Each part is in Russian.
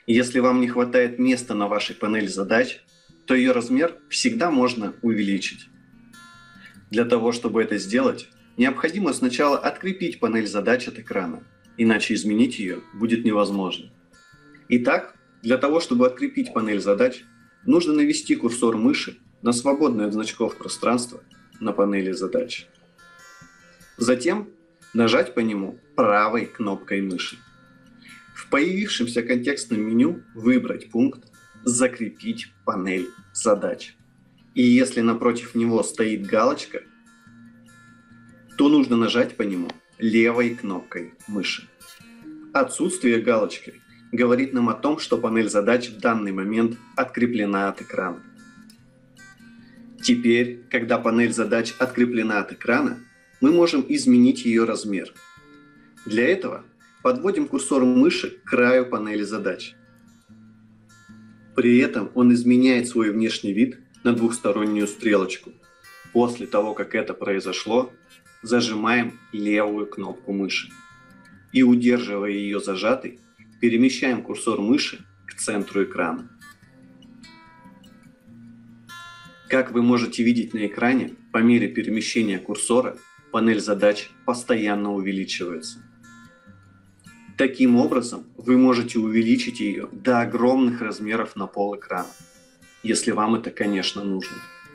Если вам не хватает места на вашей панели задач, то ее размер всегда можно увеличить. Для того, чтобы это сделать, необходимо сначала открепить панель задач от экрана, иначе изменить ее будет невозможно. Итак, для того, чтобы открепить панель задач, нужно навести курсор мыши на свободное от значков пространство на панели задач. Затем нажать по нему правой кнопкой мыши. В появившемся контекстном меню выбрать пункт «Закрепить панель задач». И если напротив него стоит галочка, то нужно нажать по нему левой кнопкой мыши. Отсутствие галочки говорит нам о том, что панель задач в данный момент откреплена от экрана. Теперь, когда панель задач откреплена от экрана, мы можем изменить ее размер. Для этого подводим курсор мыши к краю панели задач. При этом он изменяет свой внешний вид на двухстороннюю стрелочку. После того, как это произошло, зажимаем левую кнопку мыши и, удерживая ее зажатой, перемещаем курсор мыши к центру экрана. Как вы можете видеть на экране, по мере перемещения курсора панель задач постоянно увеличивается. Таким образом, вы можете увеличить ее до огромных размеров на пол экрана, если вам это, конечно, нужно.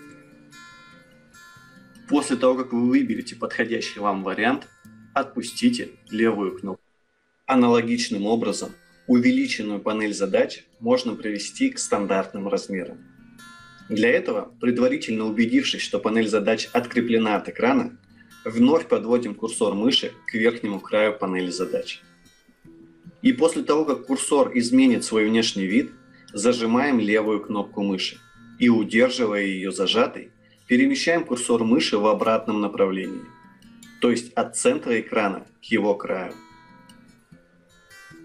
После того, как вы выберете подходящий вам вариант, отпустите левую кнопку. Аналогичным образом, увеличенную панель задач можно привести к стандартным размерам. Для этого, предварительно убедившись, что панель задач откреплена от экрана, вновь подводим курсор мыши к верхнему краю панели задач. И после того, как курсор изменит свой внешний вид, зажимаем левую кнопку мыши и, удерживая ее зажатой, перемещаем курсор мыши в обратном направлении, то есть от центра экрана к его краю.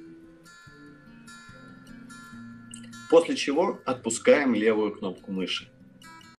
После чего отпускаем левую кнопку мыши.